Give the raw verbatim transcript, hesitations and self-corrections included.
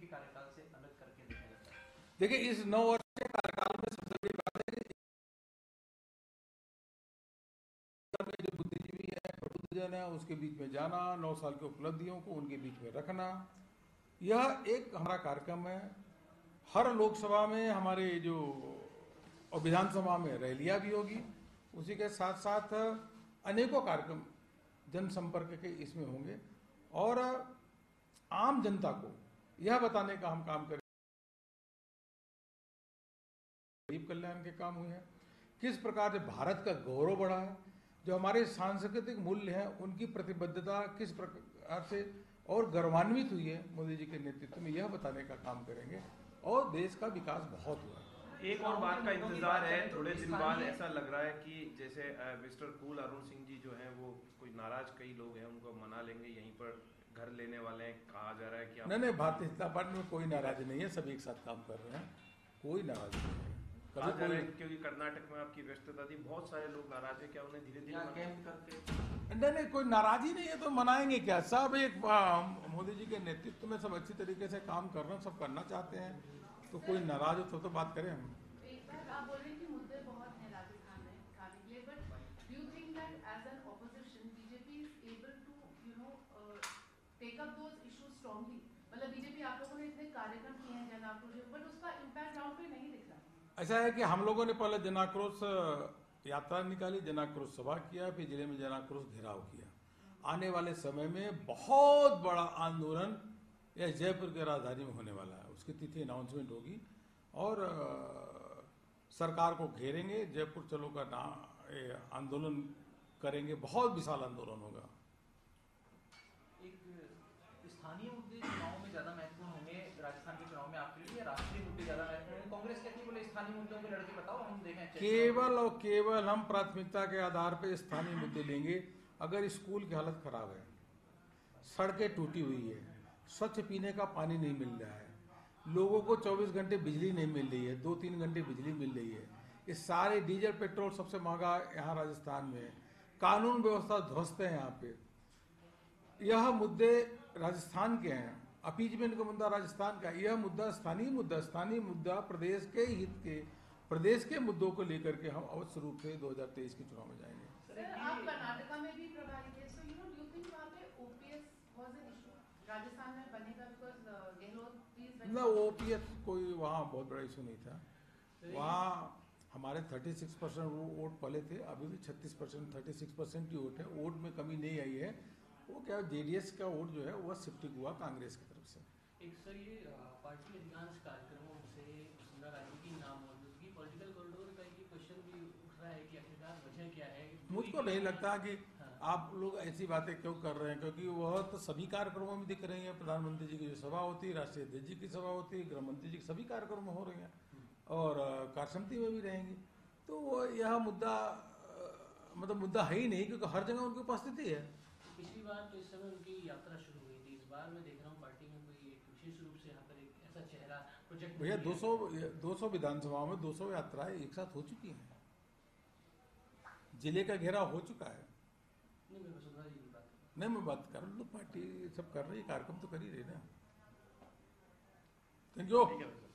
कार्यकाल से अलग करके देखा जाता है? देखिए, इस नौ वर्ष के कार्यकाल में सबसे बड़ी बात है कि जो बुद्धिजीवी है, प्रबुद्धजन है, उसके बीच में जाना, नौ साल की उपलब्धियों को उनके बीच में रखना, यह एक हमारा कार्यक्रम है। हर लोकसभा में हमारे जो और विधानसभा में रैलियां भी होगी, उसी के साथ साथ अनेकों कार्यक्रम जनसंपर्क के इसमें होंगे और आम जनता को यह बताने का हम काम करें गरीब कल्याण के काम हुए हैं, किस प्रकार से भारत का गौरव बढ़ा है, जो हमारे सांस्कृतिक मूल्य हैं उनकी प्रतिबद्धता किस प्रकार से और गौरवान्वित हुई है मोदी जी के नेतृत्व में, यह बताने का काम करेंगे। और देश का विकास बहुत हुआ है। एक और बात का इंतजार है, थोड़े दिन बाद ऐसा लग रहा है कि जैसे मिस्टर कूल अरुण सिंह जी जो हैं वो कोई नाराज कई लोग हैं उनको मना लेंगे, यहीं पर घर लेने वाले हैं, कहा जा रहा है कि नहीं नहीं, भारतीय जनता पार्टी में कोई नाराज नहीं है, सभी एक साथ काम कर रहे हैं, कोई नाराज नहीं है। कहा जा रहा है क्योंकि कर्नाटक में आपकी व्यस्तता थी, बहुत सारे लोग नाराज है, क्या उन्हें धीरे धीरे नहीं नहीं, कोई नाराजी नहीं है तो मनाएंगे क्या? सब एक मोदी जी के नेतृत्व में सब अच्छी तरीके से काम कर रहे हैं, सब करना चाहते हैं, तो कोई नाराज हो तो, तो बात करें हम। एक बार आप बोल रहे हैं कि मुद्दे बहुत हैं राजस्थान में खाने के लिए, but do you think that as an opposition BJP is able to you know take up those issues strongly? मतलब बीजेपी, आप लोगों ने इतने कार्यक्रम किए हैं जन आक्रोश, बट उसका इम्पैक्ट ग्राउंड पे नहीं दिख रहा। ऐसा है कि हम लोगों ने पहले जन आक्रोश यात्रा निकाली, जन आक्रोश सभा किया, फिर जिले में जन आक्रोश घेराव किया। आने वाले समय में बहुत बड़ा आंदोलन यह जयपुर के राजधानी में होने वाला है, उसकी तिथि अनाउंसमेंट होगी और आ, सरकार को घेरेंगे, जयपुर चलो का ना आंदोलन करेंगे, बहुत विशाल आंदोलन होगा। एक स्थानीय मुद्दे चुनाव में ज्यादा महत्वपूर्ण होंगे राजस्थान के चुनाव में आपके लिए, राष्ट्रीय मुद्दे ज्यादा महत्वपूर्ण होंगे? कांग्रेस कहती है बोले स्थानीय मुद्दों पे लड़के बताओ, हम देखें। केवल और केवल हम प्राथमिकता के आधार पर स्थानीय मुद्दे लेंगे। अगर स्कूल की हालत खराब है, सड़कें टूटी हुई है, स्वच्छ पीने का पानी नहीं मिल रहा है, लोगों को चौबीस घंटे बिजली नहीं मिल रही है, दो तीन घंटे बिजली मिल रही है, ये सारे डीजल पेट्रोल सबसे महंगा यहाँ राजस्थान में, कानून व्यवस्था ध्वस्त है यहाँ पे, यह मुद्दे राजस्थान के हैं। अपीजमेंट का मुद्दा राजस्थान का, यह मुद्दा स्थानीय मुद्दा स्थानीय मुद्दा प्रदेश के हित के, प्रदेश के मुद्दों को लेकर के हम अवश्य रूप से दो हजार तेईस के चुनाव में जाएंगे। आप कर्नाटका में भी प्रभारी थे, so you know do you think वहाँ पे OPS was an issue? Rajasthan में बनेगा बिकॉज़ गहलोत ना, ओपीएस कोई वहाँ बहुत बड़ा इशू नहीं था। वहाँ हमारे छत्तीस परसेंट वोट पहले थे, अभी भी छत्तीस परसेंट थर्टी सिक्स परसेंट की वोट है, वोट में कमी नहीं आई है। वो क्या जेडीएस का वोट जो है वह शिफ्टिंग हुआ कांग्रेस की तरफ से। एक सर, ये पार्टी अधिकांश कार्यक्रमों से वसुंधरा राजे की नाम मौजूदगी, पॉलिटिकल कॉरिडोर का ये क्वेश्चन भी उठ रहा है कि आखिरकार वजह क्या है? मुझको नहीं लगता कि हाँ। आप लोग ऐसी बातें क्यों कर रहे हैं, क्योंकि वह तो सभी कार्यक्रमों में दिख रही है। प्रधानमंत्री जी की जो सभा होती है, राष्ट्रीय अध्यक्ष जी की सभा होती है, गृह मंत्री जी की, सभी कार्यक्रम हो रही हैं और कार्यसमिति में भी रहेंगी। तो वो यह मुद्दा मतलब मुद्दा है ही नहीं, क्योंकि हर जगह उनकी उपस्थिति है। पिछली बार तो इस समय उनकी यात्रा शुरू हुई थी, इस बार मैं देख रहा हूँ पार्टी में कोई एक विशेष रूप से यहाँ पर एक ऐसा चेहरा प्रोजेक्ट भैया दो सौ दो सौ विधानसभाओं में दो सौ यात्राएं एक साथ हो चुकी हैं, जिले का घेरा हो चुका है। नहीं, मैं वसुंधरा जी की बात नहीं, मैं बात कर रहा हूँ, पार्टी सब कर रही है, कार्यक्रम तो कर ही रही ना। Thank you.